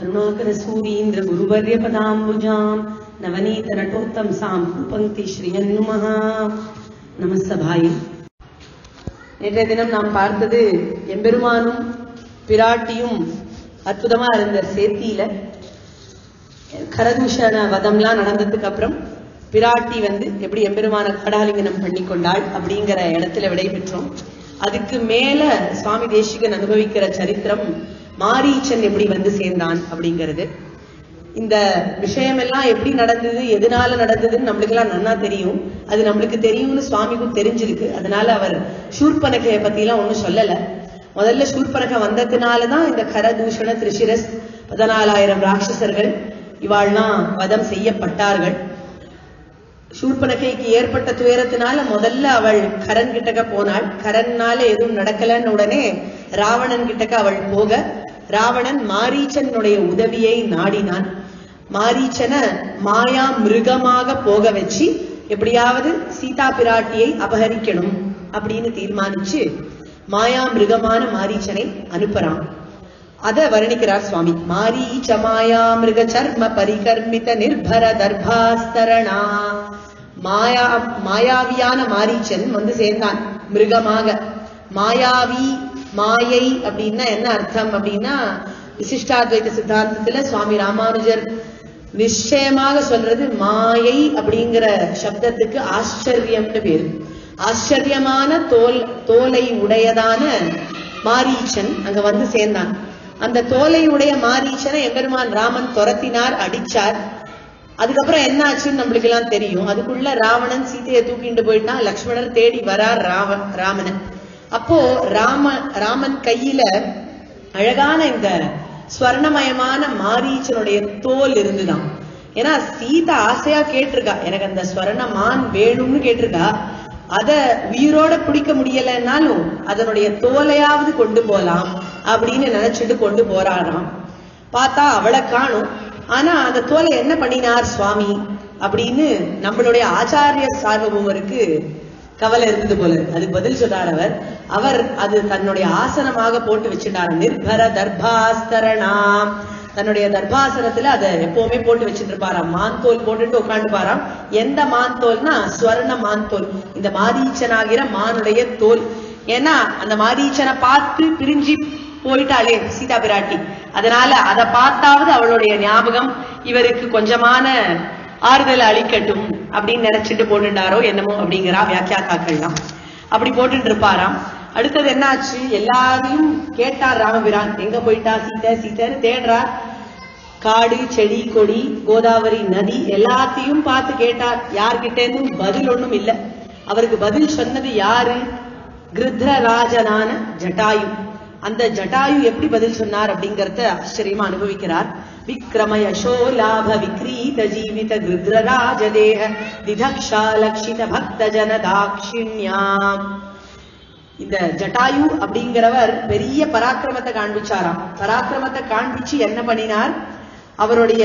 करुणाकरसूरीन्द्र गुरुवर्यपदाम्बुजां नवनीत नटोत्तंसां पंक्ति श्रीयन्नुमः நமஸ்தபாயே. நேற்றைய தினம் நாம் பார்த்தது எம்பெருமானும் பிராட்டியும் அற்புதமா இருந்த சேத்தியில கரதூஷண வதம்லாம் நடந்ததுக்கு அப்புறம் பிராட்டி எப்படி எம்பெருமான கடாலிங்கனம் பண்ணி கொண்டாள் அப்படிங்கிற இடத்துல விடைபெற்றோம். அதுக்கு மேல சுவாமி தேசிகன் அனுபவிக்கிற சரித்திரம் மாரீச்சன் எப்படி சேர்ந்தான் அப்படிங்கிறது. இந்த விஷயம் எல்லாம் எப்படி நடந்தது, எதனால நடந்ததுன்னு நம்மளுக்கு எல்லாம் நன்னா தெரியும். அது நம்மளுக்கு தெரியும்னு சுவாமிக்கும் தெரிஞ்சிருக்கு. அதனால அவர் சூர்பனகையை பத்தி எல்லாம் ஒண்ணும் சொல்லல. முதல்ல சூர்பனகை வந்ததுனாலதான் இந்த கரதூஷண திரிசிரஸ் 14,000 ராட்சசர்கள் இவாள்லாம் வதம் செய்யப்பட்டார்கள். சூர்பனகைக்கு ஏற்பட்ட துயரத்தினால முதல்ல அவள் கரன் கிட்டக்க போனாள். கரன்னால எதுவும் நடக்கலன்னு உடனே ராவணன் கிட்டக்க அவள் போக, ராவணன் மாரீச்சனுடைய உதவியை நாடினான். மாரீச்சனை மாயா மிருகமாக போக வச்சு எப்படியாவது சீதா பிராட்டியை அபகரிக்கணும் அப்படின்னு தீர்மானிச்சு மாயா மிருகமான மாரீச்சனை அனுப்புறான். அத வர்ணிக்கிறார் சுவாமி. மாரீச்ச மாயா மிருக சர்ம பரிகர்மித நிர்பர தர்பாஸ்தரணா. மாயாவியான மாரீச்சன் சேர்ந்தான் மிருகமாக. மாயாவி மாயை அப்படின்னா என்ன அர்த்தம் அப்படின்னா, விசிஷ்டாத்வைத சித்தாந்தத்துல சுவாமி ராமானுஜர் நிச்சயமாக சொல்றது மாயை அப்படிங்கிற சப்தத்துக்கு ஆச்சரியம்னு பேரு. ஆச்சரியமான தோலை உடையதான மாரீச்சன் அங்க சேர்ந்தான். அந்த தோலை உடைய மாரீச்சனை எம்பெருமான் ராமன் துரத்தினார், அடிச்சார். அதுக்கப்புறம் என்ன ஆச்சுன்னு நம்மளுக்கு எல்லாம் தெரியும். அதுக்குள்ள ராவணன் சீதையை தூக்கிட்டு போயிட்டான். லக்ஷ்மணர் தேடி வரார் ராமனை. அப்போ ராமன் கையில அழகான இந்த ஸ்வர்ணமயமான மாரீச்சனுடைய தோல் இருந்துதான். ஏன்னா சீதா ஆசையா கேட்டிருக்கா, எனக்கு அந்த ஸ்வர்ணமான் வேணும்னு கேட்டிருக்கா. அத உயிரோட பிடிக்க முடியலன்னாலும் அதனுடைய தோலையாவது கொண்டு போலாம் அப்படின்னு நினைச்சிட்டு கொண்டு போறாராம். பார்த்தா அவளை காணும். ஆனா அந்த தோலை என்ன பண்ணினார் சுவாமி அப்படின்னு நம்மளுடைய ஆச்சாரிய சார்வபூமருக்கு கவலை இருந்தது போல. அதுக்கு பதில் சொல்றார் அவர் அது தன்னுடைய ஆசனமாக போட்டு வச்சுட்டார். நிர்பர தர்பாஸ்தரணாம். தன்னுடைய தர்பாசனத்துல அதை எப்பவுமே போட்டு வச்சுட்டு இருப்பாராம். மான்தோல் போட்டுட்டு உட்காந்து பாராம். எந்த மான்தோல்னா ஸ்வர்ண மான்தோல், இந்த மாரீச்சனாகிற மானுடைய தோல். ஏன்னா அந்த மாரீச்சனை பார்த்து பிரிஞ்சு போயிட்டாளே சீதா பிராட்டி, அதனால அதை பார்த்தாவது அவளுடைய ஞாபகம் இவருக்கு கொஞ்சமான ஆறுதல் அளிக்கட்டும் அப்படின்னு நினைச்சிட்டு போட்டுட்டாரோ என்னமோ அப்படிங்கிறா வியாக்கியாத்தாக்கள்லாம். அப்படி போட்டுட்டு இருப்பாராம். அடுத்தது என்னாச்சு, எல்லாரையும் கேட்டார் ராமபிரான். எங்க போயிட்டா சீதை சீதைன்னு தேடுறார். காடு செடி கொடி கோதாவரி நதி எல்லாத்தையும் பார்த்து கேட்டார். யார்கிட்டேன்னு பதில் ஒண்ணும் இல்லை. அவருக்கு பதில் சொன்னது யாரு? கிருத்ரராஜனான ஜட்டாயு. அந்த ஜட்டாயு எப்படி பதில் சொன்னார் அப்படிங்கறத ஆச்சரியமா அனுபவிக்கிறார். விக்ரம யசோ லாப விக்ரீத ஜீவித கிருத்ரராஜ தேஹ திதக்ஷா லக்ஷித பக்த ஜன தாக்ஷிண்யாம். இந்த ஜட்டாயு அப்படிங்கிறவர் பெரிய பராக்கிரமத்தை காண்பிச்சாராம். பராக்கிரமத்தை காண்பிச்சு என்ன பண்ணினார், அவருடைய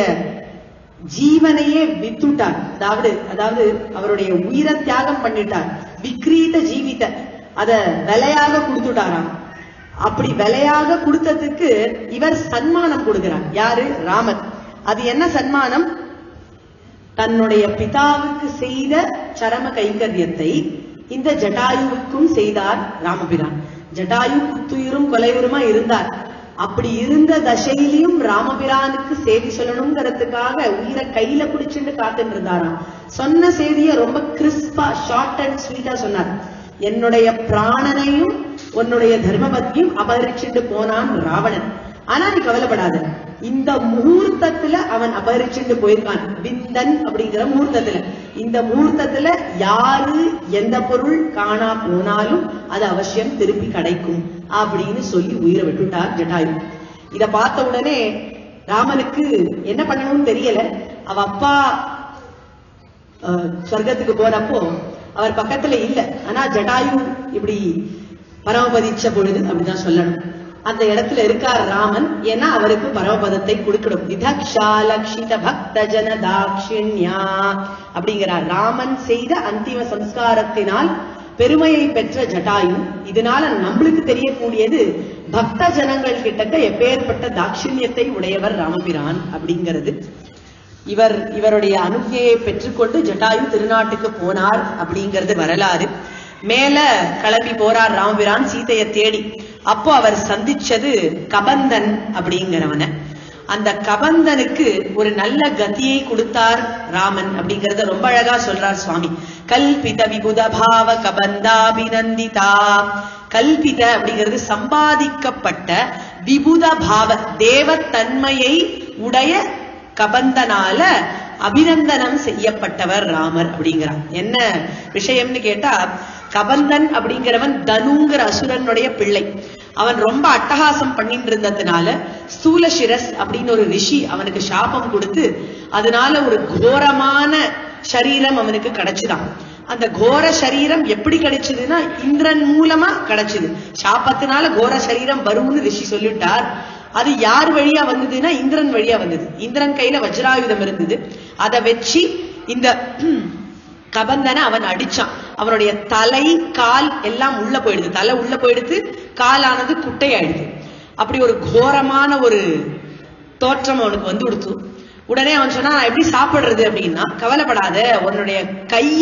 ஜீவனையே வித்துட்டார். அதாவது அவருடைய உயிரை தியாகம் பண்ணிட்டார். விக்ரீத ஜீவித அத விலையாக கொடுத்துட்டாராம். அப்படி விலையாக கொடுத்ததுக்கு இவர் சன்மானம் கொடுக்கிறார். யாரு? ராமன். அது என்ன சன்மானம்? தன்னுடைய பிதாவுக்கு செய்த சரம கைங்கரியத்தை இந்த ஜட்டாயுவுக்கும் செய்தார் ராமபிரான். ஜட்டாயு குத்துயிரும் கொலையுருமா இருந்தார். அப்படி இருந்த தசையிலையும் ராமபிரானுக்கு செய்தி சொல்லணுங்கிறதுக்காக உயிரை கையில பிடிச்சுட்டு காத்துட்டு இருந்தாராம். சொன்ன செய்திய ரொம்ப கிறிஸ்பா ஷார்ட் அண்ட் ஸ்வீட்டா சொன்னார். என்னுடைய பிராணனையும் உன்னுடைய தர்மபத்தியும் அபகரிச்சுட்டு போனான் ராவணன். ஆனா நீ கவலைப்படாத, இந்த முகூர்த்தத்துல அவன் அபகரிச்சுட்டு போயிருக்கான். விந்தன் அப்படிங்கிற முகூர்த்தத்துல. இந்த முகூர்த்தத்துல யாரு எந்த பொருள் காணா போனாலும் அது அவசியம் திருப்பி கிடைக்கும் அப்படின்னு சொல்லி உயிரை விட்டுட்டார் ஜட்டாயு. இத பார்த்த உடனே ராமனுக்கு என்ன பண்ணணும்னு தெரியல. அவ அப்பா சொர்க்கத்துக்கு போனப்போ அவர் பக்கத்துல இல்ல. ஆனா ஜட்டாயு இப்படி பரமபதிச்ச பொழுது அப்படிதான் சொல்லணும். அந்த இடத்துல இருக்கார் ராமன். ஏன்னா அவருக்கு பரமபதத்தை கொடுக்கணும். விதக்ஷா லக்ஷித பக்த ஜன தாக்ஷிண்யா அப்படிங்கிறார். ராமன் செய்த அந்திம சம்ஸ்காரத்தினால் பெருமையை பெற்ற ஜட்டாயு. இதனால நம்மளுக்கு தெரியக்கூடியது பக்த ஜனங்கள் கிட்டக்க எப்பேற்பட்ட தாட்சிணியத்தை உடையவர் ராமபிரான் அப்படிங்கிறது. இவருடைய அனுஜையை பெற்றுக்கொண்டு ஜட்டாயு திருநாட்டுக்கு போனார் அப்படிங்கிறது வரலாறு. மேல கிளம்பி போறார் ராமபிரான் சீதையை தேடி. அப்போ அவர் சந்திச்சது கபந்தன் அப்படிங்கிறவன. அந்த கபந்தனுக்கு ஒரு நல்ல கதியை கொடுத்தார் ராமன் அப்படிங்கறத ரொம்ப அழகா சொல்றார் சுவாமி. கல்பித விபுத பாவ கபந்தாபிநந்திதா. கல்பித அப்படிங்கிறது சம்பாதிக்கப்பட்ட, விபுத பாவ தேவத்தன்மையை உடைய கபந்தனால அபிநந்தனம் செய்யப்பட்டவர் ராமர் அப்படிங்கிறார். என்ன விஷயம்னு கேட்டா, கபந்தன் அப்படிங்கிறவன் தனுங்கிற அசுரனுடைய பிள்ளை. அவன் ரொம்ப அட்டகாசம் பண்ணிட்டு இருந்ததுனால ஸ்தூலசிரஸ் அப்படின்னு ஒரு ரிஷி அவனுக்கு சாபம் கொடுத்து அதனால ஒரு கோரமான சரீரம் அவனுக்கு கிடைச்சுதான். அந்த கோர சரீரம் எப்படி கிடைச்சதுன்னா இந்திரன் மூலமா கிடைச்சது. சாபத்தினால கோர சரீரம் வரும்னு ரிஷி சொல்லிட்டார். அது யார் வழியா வந்ததுன்னா இந்திரன் வழியா வந்தது. இந்திரன் கையில வஜ்ராயுதம் இருந்தது. அதை வச்சு இந்த கபந்தனை அவன் அடிச்சான். அவனுடைய தலை கால் எல்லாம் உள்ள போயிடுது. தலை உள்ள போயிடுது, காலானது குட்டையாயிடுது. அப்படி ஒரு கோரமான ஒரு தோற்றம் அவனுக்கு வந்து கொடுத்து உடனே அவன் சொன்னா, நான் எப்படி சாப்பிடுறது அப்படின்னா, கவலைப்படாத, உன்னுடைய கைய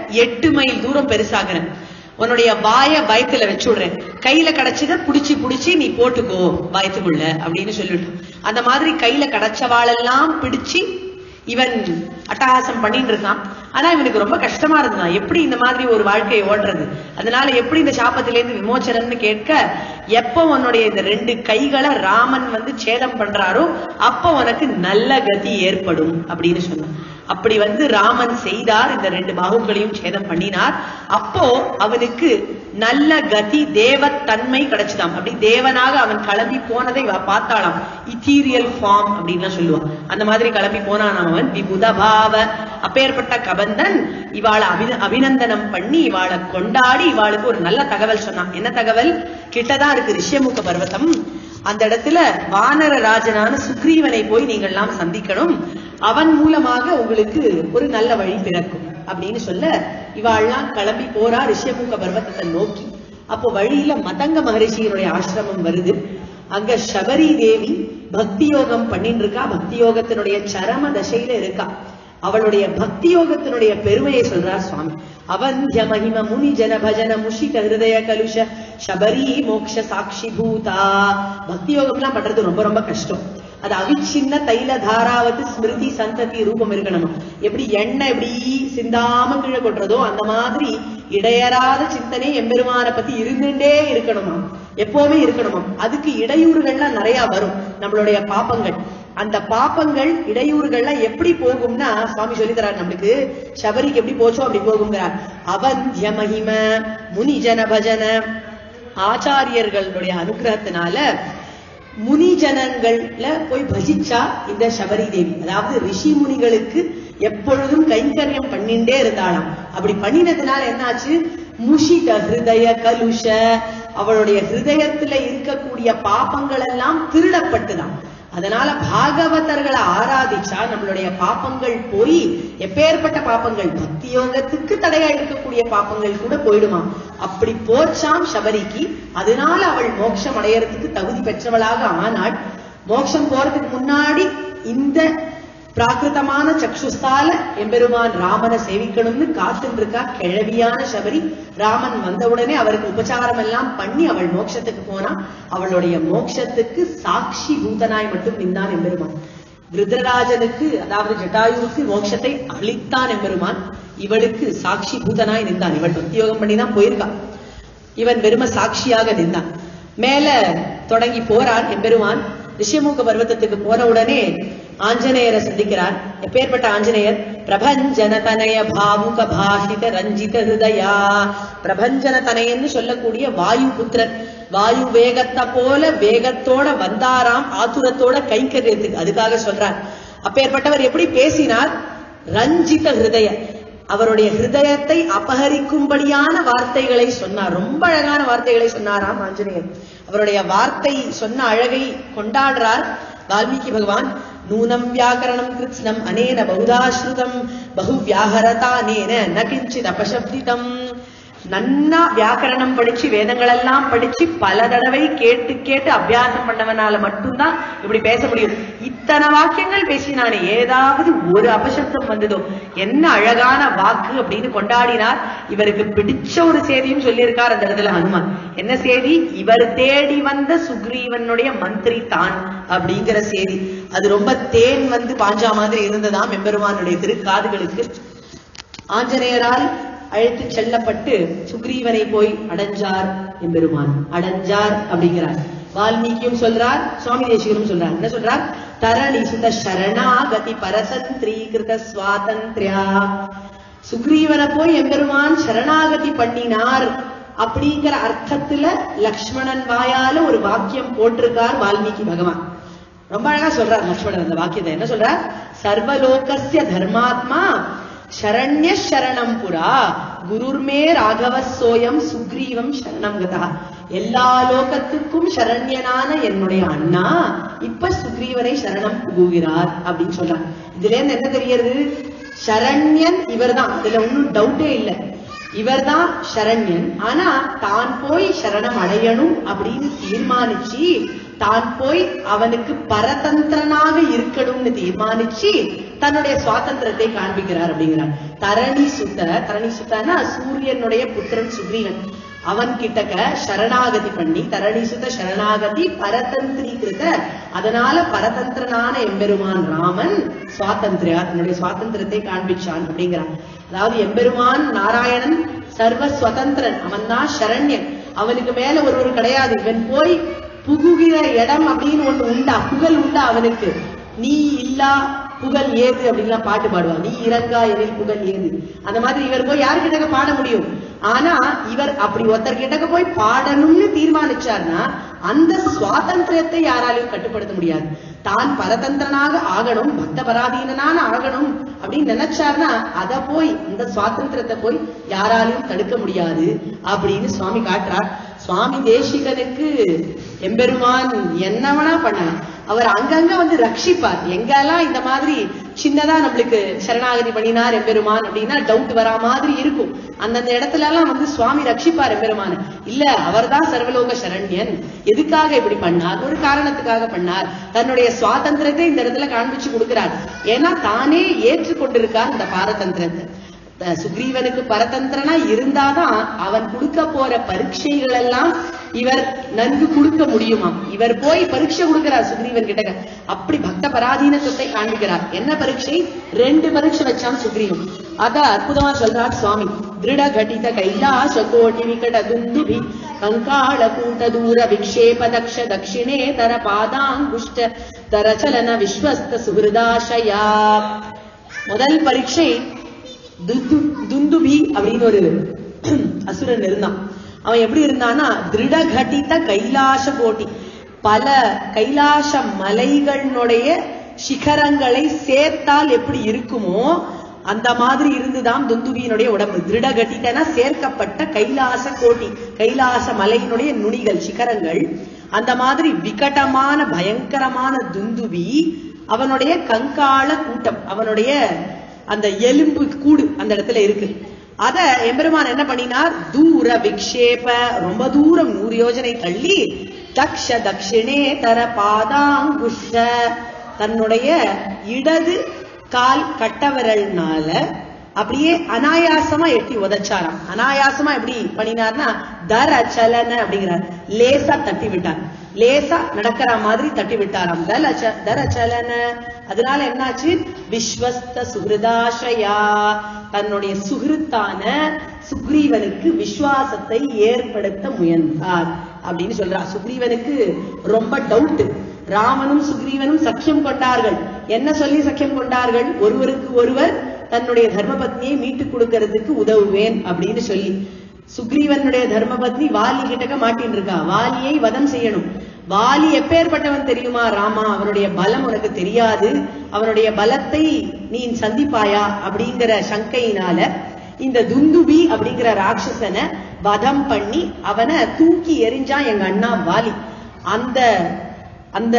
8 மைல் தூரம் பெருசாகிறேன், உன்னுடைய வாய வயத்துல வச்சு விடுறேன், கையில கிடைச்சத புடிச்சு நீ போட்டுக்கோ வயத்துக்குள்ள அப்படின்னு சொல்லிட்டோம். அந்த மாதிரி கையில கிடைச்சவாளெல்லாம் பிடிச்சு இவன் அட்டகாசம் பண்ணிட்டு இருக்கான். ஆனா இவனுக்கு ரொம்ப கஷ்டமா இருந்தான், எப்படி இந்த மாதிரி ஒரு வாழ்க்கையை ஓடுறது. அதனால எப்படி இந்த சாபத்திலேருந்து விமோச்சனம்னு கேட்க, எப்ப உன்னுடைய இந்த 2 கைகளை ராமன் வந்து சேதம் பண்றாரோ அப்ப உனக்கு நல்ல கதி ஏற்படும் அப்படின்னு சொன்னான். அப்படி வந்து ராமன் செய்தார். இந்த 2 பாகுக்களையும் சேதம் பண்ணினார். அப்போ அவனுக்கு நல்ல கதி தேவத்தன்மை கிடைச்சுதான். அப்படி தேவனாக அவன் கிளம்பி போனதை பார்த்தாளாம். இத்தீரியல் ஃபார்ம் அப்படின்னு சொல்லுவான். அந்த மாதிரி கிளம்பி போனான் அவன். விபுத பாவ அப்பேற்பட்ட கபந்தன் இவாளை அபிநந்தனம் பண்ணி இவாளை கொண்டாடி இவாளுக்கு ஒரு நல்ல தகவல் சொன்னான். என்ன தகவல்? கிட்டதான் இருக்கு ரிஷ்யமுக பர்வதம். அந்த இடத்துல வானர ராஜனான சுக்ரீவனை போய் நீங்கள் எல்லாம் சந்திக்கணும், அவன் மூலமாக உங்களுக்கு ஒரு நல்ல வழி பிறக்கும் அப்படின்னு சொல்ல இவாள்லாம் கிளம்பி போறா ரிஷ்யமுக பர்வதத்தை நோக்கி. அப்போ வழியில மதங்க மகரிஷியினுடைய ஆசிரமம் வருது. அங்க சபரி தேவி பக்தி யோகம் பண்ணிட்டு இருக்கா. பக்தி யோகத்தினுடைய சரம தசையில இருக்கா. அவளுடைய பக்தி யோகத்தினுடைய பெருமையை சொல்றார் சுவாமி. அவந்திய மகிம முனி ஜன பஜன முஷித ஹிருதய கலுஷ சபரி மோக்ஷ சாட்சி பூதா. பக்தி யோகம்லாம் பண்றது ரொம்ப ரொம்ப கஷ்டம். அது அவிச்சின்ன தைல தாராவத்து ஸ்மிருதி சந்ததி ரூபம் இருக்கணுமா. எப்படி எண்ணெய் எப்படி சிந்தாம கீழே கொட்டுறதோ அந்த மாதிரி இடையறாத சிந்தனை எம்பெருமான பத்தி இருந்துட்டே இருக்கணுமா, எப்பவுமே இருக்கணுமா. அதுக்கு இடையூறுகள்லாம் நிறைய வரும், நம்மளுடைய பாப்பங்கள். அந்த பாப்பங்கள் இடையூறுகள்லாம் எப்படி போகும்னா சுவாமி சொல்லித்தரார் நம்மளுக்கு. சபரிக்கு எப்படி போச்சோ அப்படி போகுங்கிறார். அவந்திய மகிம முனி ஜன பஜன ஆச்சாரியர்களுடைய அனுகிரகத்தினால முனிஜனங்கள்ல போய் பஜிச்சா இந்த சபரி தேவி. அதாவது ரிஷி முனிகளுக்கு எப்பொழுதும் கைங்கரியம் பண்ணிண்டே இருந்தாளாம். அப்படி பண்ணினதுனால என்னாச்சு? முஷித ஹிருதய கலுஷ, அவளுடைய ஹிருதயத்துல இருக்கக்கூடிய பாப்பங்கள் எல்லாம் திருடப்பட்டுதான். அதனால பாகவதர்களை ஆராதிச்சா நம்மளுடைய பாப்பங்கள் போய், எப்பேற்பட்ட பாப்பங்கள், பக்தி யோகத்துக்கு தடையா இருக்கக்கூடிய பாப்பங்கள் கூட போயிடுமா. அப்படி போச்சாம் சபரிக்கு. அதனால அவள் மோட்சம் அடையறதுக்கு தகுதி பெற்றவளாக ஆனாள். மோட்சம் போறதுக்கு முன்னாடி இந்த பிராகிருதமான சக்ஷுஸ்தால எம்பெருமான் ராமனை சேவிக்கணும்னு காத்துட்டு இருக்கா கிழவியான சபரி. ராமன் வந்தவுடனே அவருக்கு உபச்சாரம் எல்லாம் பண்ணி அவள் மோட்சத்துக்கு போனா. அவளுடைய மோட்சத்துக்கு சாட்சி பூதனாய் மட்டும் நின்றான் எம்பெருமான். விருதராஜனுக்கு அதாவது ஜட்டாயுவுக்கு மோட்சத்தை அளித்தான் எம்பெருமான். இவளுக்கு சாட்சி பூதனாய் நின்றான். இவள் பக்தியோகம் பண்ணிதான் போயிருக்கா. இவன் வெறும சாட்சியாக நின்றான். மேல தொடங்கி போறான் எம்பெருமான். ரிஷ்யமுக பர்வதத்துக்கு போன உடனே ஆஞ்சநேயரை சந்திக்கிறார். எப்பேற்பட்ட ஆஞ்சநேயர்? பிரபஞ்சன தனய பாவுக பாஷித ரஞ்சித ஹிருதயா. பிரபஞ்சன தனையன்னு சொல்லக்கூடிய வாயு புத்திரன். வாயு வேகத்தை போல வேகத்தோட வந்தாராம், ஆத்துரத்தோட கைங்கரியத்துக்கு. அதுக்காக சொல்றார். அப்பேற்பட்டவர் எப்படி பேசினார்? ரஞ்சித ஹிருதய, அவருடைய ஹிருதயத்தை அபகரிக்கும்படியான வார்த்தைகளை சொன்னார். ரொம்ப அழகான வார்த்தைகளை சொன்னாராம் ஆஞ்சநேயர். அவருடைய வார்த்தை சொன்ன அழகை கொண்டாடுறார் வால்மீகி பகவான். நூனம் வியாக்கரணம் கிருத்ஸ்னம் அனேன பகுதாஸ்ருதம் பகு வியாஹரதானேன ந கிஞ்சித் அபசப்திதம். நன்னா வியாக்கரணம் படிச்சு வேதங்கள் எல்லாம் படிச்சு பல தடவை கேட்டு கேட்டு அபியாசம் பண்ணவனால மட்டும்தான் இப்படி பேச முடியும். இத்தனை வாக்கியங்கள் பேசினானே, ஏதாவது ஒரு அபசப்தம் வந்ததோ? என்ன அழகான வாக்கு அப்படின்னு கொண்டாடினார். இவருக்கு பிடிச்ச ஒரு செய்தியும் சொல்லியிருக்கார் அந்த இடத்துல ஹனுமான். என்ன செய்தி? இவர் தேடி வந்த சுக்ரீவனுடைய மந்திரி தான் அப்படிங்கிற செய்தி. அது ரொம்ப தேன் வந்து பாஞ்சா மாதிரி இருந்ததாம் எம்பெருமானுடைய திருக்காதுகளுக்கு. ஆஞ்சநேயரால் அழைத்து செல்லப்பட்டு சுக்ரீவனை போய் அடைஞ்சார் எம்பெருமான். அடைஞ்சார் அப்படிங்கிறார். வால்மீகியும் சொல்றார், சுவாமி தேசிகரும் சொல்றார். என்ன சொல்றார்? தரணி சுத சரணாகதி பரதந்திரீகிருத சுவாதந்திரியா. சுக்ரீவனை போய் எம்பெருமான் சரணாகதி பண்ணினார் அப்படிங்கிற அர்த்தத்துல லக்ஷ்மணன் வாயால ஒரு வாக்கியம் போட்டிருக்கார் வால்மீகி பகவான். ரொம்ப அழகா சொல்றார் லக்ஷ்மணன் அந்த வாக்கியத்தை. என்ன சொல்றார்? சர்வலோகஸ்ய தர்மாத்மா சரண்ய சரணம் புரா குருர்மே ராகவ சோயம் சுக்ரீவம் சரணம் கதா. எல்லா லோகத்துக்கும் சரண்யனான என்னுடைய அண்ணா இப்ப சுக்ரீவனை சரணம் புகுகிறார் அப்படின்னு சொல்றார். இதுல இருந்து என்ன தெரியுது? சரண்யன் இவர்தான், இதுல ஒன்னும் டவுட்டே இல்லை. இவர்தான் சரண்யன். ஆனா தான் போய் சரணம் அடையணும் அப்படின்னு தீர்மானிச்சு, தான் போய் அவனுக்கு பரதந்திரனாக இருக்கணும்னு தீர்மானிச்சு தன்னுடைய சுவாதந்திரத்தை காண்பிக்கிறார் அப்படிங்கிறார். தரணி சுத்தனா சூரியனுடைய புத்திரன் சுக்ரீவன். அவன் கிட்டக்க சரணாகதி பண்ணி, தரணி சுத்த சரணாகதி பரதந்திரீகிருத, அதனால பரதந்திரனான எம்பெருமான் ராமன் சுவாதந்திரியா தன்னுடைய சுவாதந்திரத்தை காண்பிச்சான் அப்படிங்கிறான். அதாவது எம்பெருமான் நாராயணன் சர்வ சுதந்திரன், அவன் தான் சரண்யன். அவனுக்கு மேல ஒருவர் கிடையாது. இவன் போய் புகுகிற இடம் அப்படின்னு ஒண்ணு உண்டா? புகழ் உண்டா அவனுக்கு? நீ இல்லா புகழ் ஏது அப்படின்லாம் பாட்டு பாடுவான். நீ இறங்கா எனில் புகழ் ஏது. அந்த மாதிரி இவர் போய் யாரு கிட்டக்க பாட முடியும்? ஆனா இவர் அப்படி ஒருத்தர் கிட்டக்க போய் பாடணும்னு தீர்மானிச்சார்னா அந்த சுவாதந்திரத்தை யாராலையும் கட்டுப்படுத்த முடியாது. தான் பரதந்திரனாக ஆகணும், பக்த பராதீனனான ஆகணும் அப்படின்னு நினைச்சார்னா அதை போய் அந்த சுவாதந்திரத்தை போய் யாராலையும் தடுக்க முடியாது அப்படின்னு சுவாமி காட்டுறார். சுவாமி தேசிகனுக்கு எம்பெருமான் என்னவனா பண்ணார். அவர் அங்கங்க வந்து ரட்சிப்பார். எங்கெல்லாம் இந்த மாதிரி சின்னதா நம்மளுக்கு சரணாகதி பண்ணினார் எம்பெருமான் அப்படின்னா டவுட் வரா மாதிரி இருக்கும். அந்தந்த இடத்துல எல்லாம் வந்து சுவாமி ரட்சிப்பார் எம்பெருமான. இல்ல, அவர்தான் சர்வலோக சரண்யன். எதுக்காக இப்படி பண்ணார்? ஒரு காரணத்துக்காக பண்ணார். தன்னுடைய சுவாதந்திரத்தை இந்த இடத்துல காண்பிச்சு கொடுக்கிறார். ஏன்னா தானே ஏற்றுக்கொண்டிருக்கார் இந்த பாரதந்திரத்தை. சுக்ரீவனுக்கு பரதந்திரனா இருந்தாதான் அவன் கொடுக்க போற பரீட்சைகள் எல்லாம் இவர் நன்கு கொடுக்க முடியுமா. இவர் போய் பரீட்சை கொடுக்கிறார் சுக்ரீவன் கிட்ட. அப்படி பக்த பராதீனத்தை காண்பிக்கிறார். என்ன பரீட்சை? 2 பரீட்சை வச்சான் சுக்ரீவன். அத அற்புதமா சொல்றார் சுவாமி. திருட கட்டித கைலாச கோட்டி விகட துந்துபி கங்காள கூட்ட தூர விக்ஷேப தக்ஷ தட்சிணே தர பாதாங்குஷ்ட தரச்சலன விஸ்வஸ்த சுஹிருதாஷயா. முதல் பரீட்சை துந்துபி அப்படின்னு ஒரு அசுரன் இருந்தான். அவன் எப்படி இருந்தான்னா திருடகட்டித கைலாச கோட்டி, பல கைலாச மலைகளுடைய சிகரங்களை சேர்த்தால் எப்படி இருக்குமோ அந்த மாதிரி இருந்துதான் துந்துபியினுடைய உடம்பு. திருடகட்டிட்டனா சேர்க்கப்பட்ட கைலாச கோட்டி, கைலாச மலையினுடைய நுனிகள் சிகரங்கள். அந்த மாதிரி விகடமான பயங்கரமான துந்துபி அவனுடைய கங்காள கூட்டம், அவனுடைய அந்த எலும்பு கூடு அந்த இடத்துல இருக்கு. அத எம்பெருமான் என்ன பண்ணினார்? தூர விக்ஷேப, ரொம்ப தூரம் 100 யோஜனை தள்ளி தக்ஷ தட்சிணே தர பாதாங்குஷ்ட, தன்னுடைய இடது கால் கட்டவரல்னால அப்படியே அனாயாசமா எட்டி உதைச்சாராம். அனாயாசமா எப்படி பண்ணினார்னா தர சலன அப்படிங்கிறார். லேசா தட்டி விட்டார். லேசா நடக்கிற மாதிரி தட்டி விட்டாராம். தர சலன. அதனால என்னாச்சு? விஸ்வஸ்த சுஹிருதாஷயா, தன்னுடைய சுகிருத்தான சுக்ரீவனுக்கு விசுவாசத்தை ஏற்படுத்த முயன்றார் அப்படின்னு சொல்றார். சுக்ரீவனுக்கு ரொம்ப டவுட். ராமனும் சுக்ரீவனும் சக்கியம் கொண்டார்கள். என்ன சொல்லி சக்கியம் கொண்டார்கள்? ஒருவருக்கு ஒருவர் தன்னுடைய தர்மபத்னியை மீட்டுக் கொடுக்கறதுக்கு உதவுவேன் அப்படின்னு சொல்லி. சுக்ரீவனுடைய தர்மபத்னி வாலி கிட்டக்க மாட்டின்னு இருக்கா. வாலியை வதம் செய்யணும். வாலி எப்பேற்பட்டவன் தெரியுமா ராமா? அவனுடைய பலம் உனக்கு தெரியாது. அவனுடைய பலத்தை நீ சந்திப்பாயா அப்படிங்கிற சங்கையினால இந்த துந்துபி அப்படிங்கிற ராட்சசனை வதம் பண்ணி அவனை தூக்கி எறிஞ்சான் எங்க அண்ணா வாலி. அந்த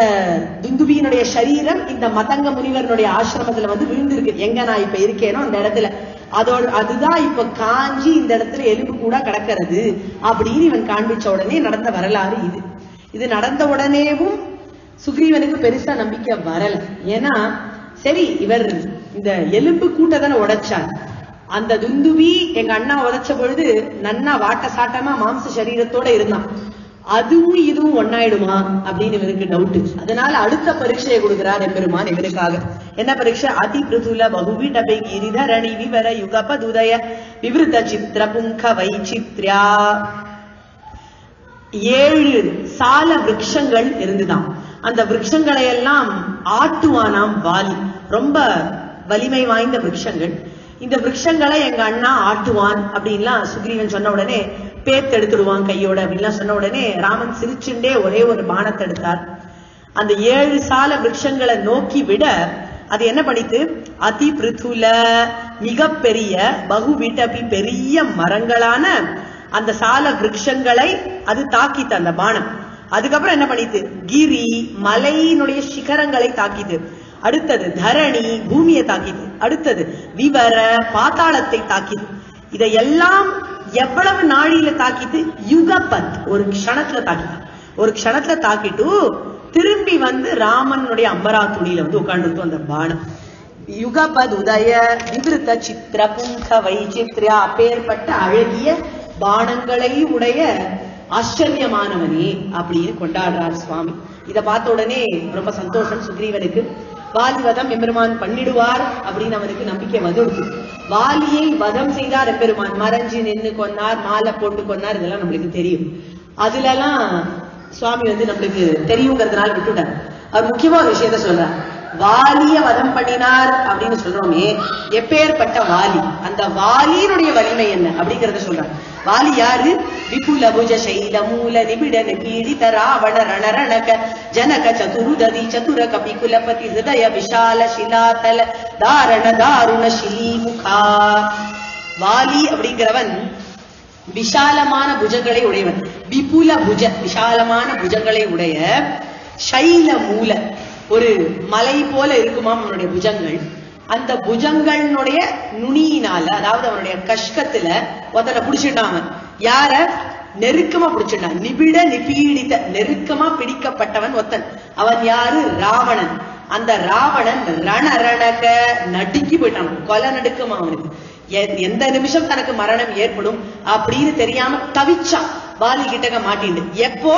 துந்துபியினுடைய சரீரம் இந்த மதங்க முனிவருடைய ஆசிரமத்துல வந்து விழுந்திருக்கு. எங்க நான் இப்ப இருக்கேனோ அந்த இடத்துல. அதுதான் இப்ப காஞ்சி இந்த இடத்துல எலும்பு கூட கிடக்கிறது அப்படின்னு இவன் காண்பிச்ச உடனே நடந்த வரலாறு இது நடந்த உடனேவும் சுக்ரீவனுக்கு பெருசா நம்பிக்கை வரல. ஏன்னா சரி இவர் இந்த எலும்பு கூட்டதான உடைச்சார், அந்த துந்துபி எங்க அண்ணா உடைச்ச பொழுது நன்னா வாட்ட சாட்டமா மாம்ச சரீரத்தோட இருந்தான், அதுவும் இதுவும் ஒன்னாயிடுமா அப்படின்னு இவருக்கு டவுட். அதனால அடுத்த பரீட்சையை கொடுக்கிறார் எம்பெருமான் இவருக்காக. என்ன பரீட்சை? அதி பிருதுல பகுவிடபை கிரிதரணி விவர யுகபதுதய விவருத்த சித்திர புங்க வைச்சித்ரா. 7 சால விருட்சங்கள் இருந்துதான். அந்த விருட்சங்களை எல்லாம் ஆட்டுவானாம் வாலி. ரொம்ப வலிமை வாய்ந்த விருட்சங்கள். இந்த விருட்சங்களை எங்க அண்ணா ஆட்டுவான் அப்படின்லாம் சுக்ரீவன் சொன்ன உடனே, பேத்து எடுத்துடுவான் கையோட அப்படின்லாம் சொன்ன உடனே ராமன் சிரிச்சுண்டே ஒரே ஒரு பானத்தை எடுத்தார். அந்த 7 சால விருட்சங்களை நோக்கி விட அது என்ன பண்ணிட்டு, அதி பிருதுல மிகப்பெரிய பகுவிட்டபி பெரிய மரங்களான அந்த சால விருட்சங்களை அது தாக்கித்து அந்த பானம். அதுக்கப்புறம் என்ன பண்ணிட்டு, கிரி மலையினுடைய சிகரங்களை தாக்கிது. அடுத்தது தரணி பூமியை தாக்கிது. அடுத்தது விவர பாத்தாளத்தை தாக்கிது. இதையெல்லாம் எவ்வளவு நாழியில தாக்கிட்டு, யுகபத் ஒரு க்ஷணத்துல தாக்கிட்டு, ஒரு க்ஷணத்துல தாக்கிட்டு திரும்பி வந்து ராமனுடைய அம்பராத்துடியில வந்து உட்கார்ந்து அந்த பானம். யுகபத் உதய விவருத்த சித்திர புங்க வைச்சித்ரா. அப்பேற்பட்ட அழகிய பானங்களை உடைய ஆச்சரியமானவனே அப்படின்னு கொண்டாடுறார் சுவாமி. இதை பார்த்த உடனே ரொம்ப சந்தோஷம் சுக்ரீவனுக்கு. வாலி வதம் எம்பெருமான் பண்ணிடுவார் அப்படின்னு அவனுக்கு நம்பிக்கை வந்துடுச்சு. வாலியை வதம் செய்தார் எம்பெருமான். மறைஞ்சு நின்று கொன்னார், மாலை போட்டு கொன்னார், இதெல்லாம் நம்மளுக்கு தெரியும். அதுல எல்லாம் சுவாமி வந்து நம்மளுக்கு தெரியுங்கிறதுனால விட்டுட்டார். அவர் முக்கியமா ஒரு விஷயத்த சொல்றார். வாலிய வதம் பண்ணினார் அப்படின்னு சொல்றோமே, எப்பேற்பட்ட வாலி, அந்த வாலியினுடைய வலிமை என்ன அப்படிங்கறத சொல்றார். வாலி யாரு? விபுல புஜ சைல மூல நிபிட பீடித ராவண ரணரணக ஜனக சதுருததி சதுர கபி குலபதி ஹிருதய விஷால சிலாதல தாரண தாருண சிலீமுகா. வாலி அப்படிங்கிறவன் விஷாலமான புஜங்களை உடையவன். விபுல புஜ விஷாலமான புஜங்களை உடைய, சைல மூல ஒரு மலை போல இருக்குமாம் அவனுடைய புஜங்கள். அந்த புஜங்களுடைய நுனியினால, அதாவது அவனுடைய கஷ்கத்துல ஒருத்தனை பிடிச்சிட்டான். யார? நெருக்கமா பிடிச்சிட்டான். நிபிட நிபீடித்த நெருக்கமா பிடிக்கப்பட்டவன் ஒருத்தன். அவன் யாரு? ராவணன். அந்த ராவணன் ரணரணக நடுக்கி போயிட்டான். கொலை நடுக்கமா அவனுக்கு. எந்த நிமிஷம் தனக்கு மரணம் ஏற்படும் அப்படின்னு தெரியாம தவிச்சான். வாலி கிட்டக்க மாட்டிண்டு. எப்போ?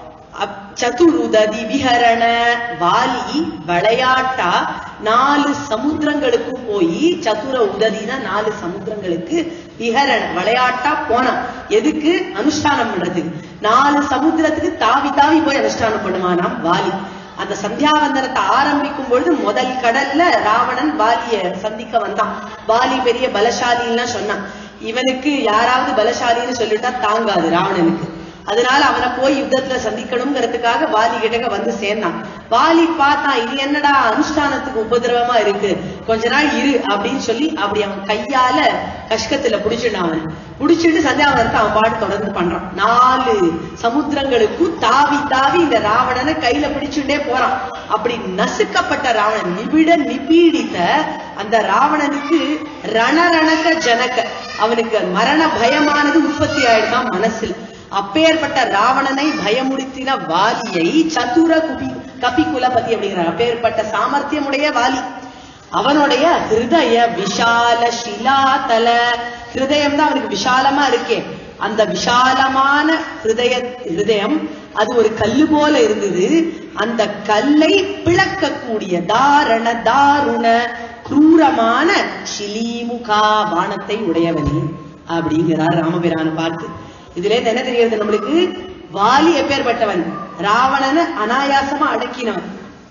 சதுருததி விஹரண. வாலி விளையாட்டா 4 சமுத்திரங்களுக்கும் போய், சதுர உததினா 4 சமுத்திரங்களுக்கு, விஹரண விளையாட்டா போனான். எதுக்கு? அனுஷ்டானம் பண்றதுக்கு. 4 சமுத்திரத்துக்கு தாவி தாவி போய் அனுஷ்டானம் பண்ணுவானாம் வாலி. அந்த சந்தியாவந்தனத்தை ஆரம்பிக்கும் பொழுது முதல் கடல்ல ராவணன் வாலிய சந்திக்க வந்தான். வாலி பெரிய பலசாலின்னு சொன்னான். இவனுக்கு யாராவது பலசாலின்னு சொல்லிட்டா தாங்காது ராவணனுக்கு. அதனால அவனை போய் யுத்தத்துல சந்திக்கணுங்கிறதுக்காக வாலி கிட்டக்க வந்து சேர்ந்தான். வாலி பார்த்தான், இது என்னடா அனுஷ்டானத்துக்கு உபதிரவமா இருக்கு, கொஞ்ச நாள் இரு அப்படின்னு சொல்லி அப்படி அவன் கையால கஷ்கத்துல புடிச்சுட்டான். அவன் புடிச்சுட்டு சந்தியாவனத்தை அவன் பாட்டு தொடர்ந்து பண்றான். 4 சமுத்திரங்களுக்கும் தாவி தாவி இந்த ராவணனை கையில பிடிச்சுட்டே போறான். அப்படி நசுக்கப்பட்ட ராவணன், நிபிட நிபீடித்த அந்த ராவணனுக்கு ரணரணக ஜனக, அவனுக்கு மரண பயமானது உற்பத்தி ஆயிடுதான் மனசில். அப்பேற்பட்ட ராவணனை பயமுடுத்தின வாலியை சதுர கபி குலபதி அப்படிங்கிறார். அப்பேற்பட்ட சாமர்த்தியமுடைய வாலி. அவனுடைய ஹிருதய விஷால சிலாதல. ஹிருதயம் தான் அவனுக்கு விஷாலமா இருக்கே. அந்த விஷாலமான ஹிருதயம் அது ஒரு கல்லு போல இருந்தது. அந்த கல்லை பிளக்கக்கூடிய தாரண தாருண குரூரமான சிலீமுகா பானத்தை உடையவனே அப்படிங்கிறார் ராமபிரானை பார்த்து. இதுல என்ன தெரிகிறது நம்மளுக்கு? வாலி எப்பேற்பட்டவன்? ராவணனை அனாயாசமா அடக்கினவன்.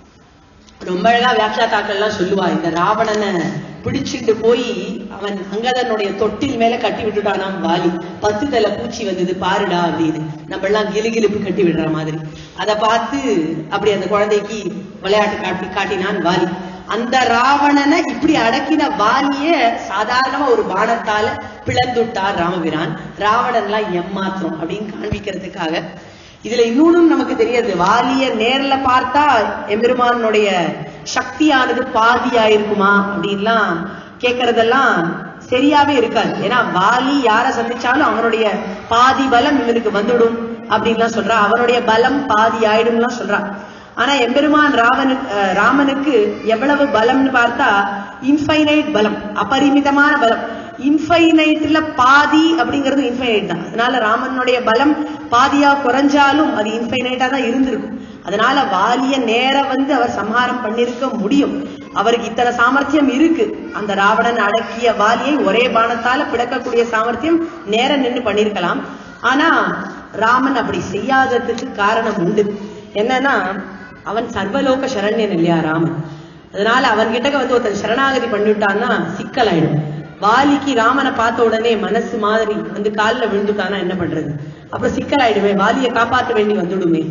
ரொம்ப அழகா வியாக்கியாத்தாக்கள் எல்லாம் சொல்லுவா, இந்த ராவணனை பிடிச்சிட்டு போய் அவன் அங்கதனுடைய தொட்டில் மேல கட்டி விட்டுட்டானாம் வாலி. 10 தலை பூச்சி வந்தது பாருடா அப்படின்னு நம்ம எல்லாம் கிலுகிலுப்பு கட்டி விடுற மாதிரி. அதை பார்த்து அப்படி அந்த குழந்தைக்கு விளையாட்டு காட்டினான் வாலி. அந்த ராவணனை இப்படி அடக்கின வாலிய சாதாரணமா ஒரு பானத்தால பிளந்துட்டார் ராமபிரான். ராவணன் எல்லாம் ஏமாத்திரம் அப்படின்னு காண்பிக்கிறதுக்காக. இதுல இன்னொன்னும் நமக்கு தெரியாது. வாலிய நேர்ல பார்த்தா எம்பெருமானுடைய சக்தியானது பாதியாயிருக்குமா அப்படின்லாம் கேட்கறதெல்லாம் சரியாவே இருக்காது. ஏன்னா வாலி யார சந்திச்சாலும் அவனுடைய பாதி பலம் இவனுக்கு வந்துடும் அப்படின்லாம் சொல்றா. அவனுடைய பலம் பாதி ஆயிடும்லாம் சொல்றா. ஆனா எம்பெருமான் ராமனுக்கு எவ்வளவு பலம்னு பார்த்தா இன்ஃபைனைட் பலம், அபரிமிதமான பலம். இன்ஃபைனைட்ல பாதி அப்படிங்கிறது இன்ஃபைனைட் தான். அதனால ராமனுடைய பலம் பாதியா குறைஞ்சாலும் அது இன்ஃபைனைட்டா தான் இருந்திருக்கும். அதனால வாலிய நேர அவர் சம்ஹாரம் பண்ணிருக்க முடியும். அவருக்கு இத்தனை சாமர்த்தியம் இருக்கு. அந்த ராவணன் அடக்கிய வாலியை ஒரே பானத்தால பிளக்கக்கூடிய சாமர்த்தியம் நேர நின்று பண்ணிருக்கலாம். ஆனா ராமன் அப்படி செய்யாததுக்கு காரணம் உண்டு. என்னன்னா அவன் சர்வலோக சரண்யன் இல்லையா ராமன். அதனால அவன்கிட்ட ஒருத்தன் சரணாகதி பண்ணிவிட்டான்னா சிக்கல் ஆயிடும். வாலிக்கு ராமனை பார்த்த உடனே மனசு மாதிரி காலில் விழுந்துட்டானா என்ன பண்றது? அப்புறம் சிக்கல் ஆயிடுமே. வாலியை காப்பாற்ற வேண்டி வந்துடுமே.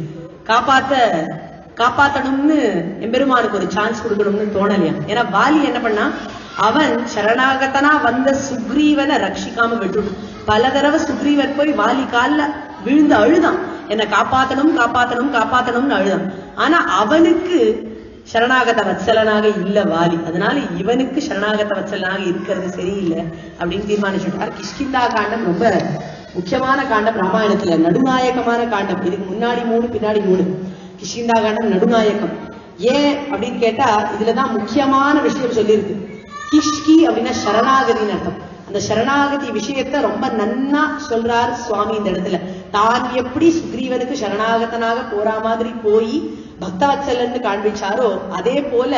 காப்பாத்தணும்னு எம்பெருமானுக்கு ஒரு சான்ஸ் கொடுக்கணும்னு தோணலையா? ஏன்னா வாலி என்ன பண்ணா, அவன் சரணாகத்தனா வந்த சுக்ரீவனை ரட்சிக்காம விட்டுடும். பல தடவை சுக்ரீவன் போய் வாலி கால்ல விழுந்து அழுதான், என்ன காப்பாத்தணும் காப்பாத்தணும் காப்பாத்தணும்னு அழுதான். ஆனா அவனுக்கு சரணாகத வத்சலனாக இல்ல வாலி. அதனால இவனுக்கு சரணாகத வத்சலனாக இருக்கிறது சரியில்லை அப்படின்னு தீர்மானிச்சுட்டார். கிஷ்கிந்தா காண்டம் ரொம்ப முக்கியமான காண்டம் ராமாயணத்துல, நடுநாயகமான காண்டம். இதுக்கு முன்னாடி 3 பின்னாடி 3. கிஷ்கிந்தா காண்டம் நடுநாயகம். ஏன் அப்படின்னு கேட்டா இதுலதான் முக்கியமான விஷயம் சொல்லியிருக்கு. கிஷ்கி அப்படின்னா சரணாகதின்னு அர்த்தம். அந்த சரணாகதி விஷயத்த ரொம்ப நன்னா சொல்றார் சுவாமி இந்த இடத்துல. தான் எப்படி சுக்ரீவனுக்கு சரணாகதனாக போற மாதிரி போய் பக்தவத்சலன்னு காண்பிச்சாரோ அதே போல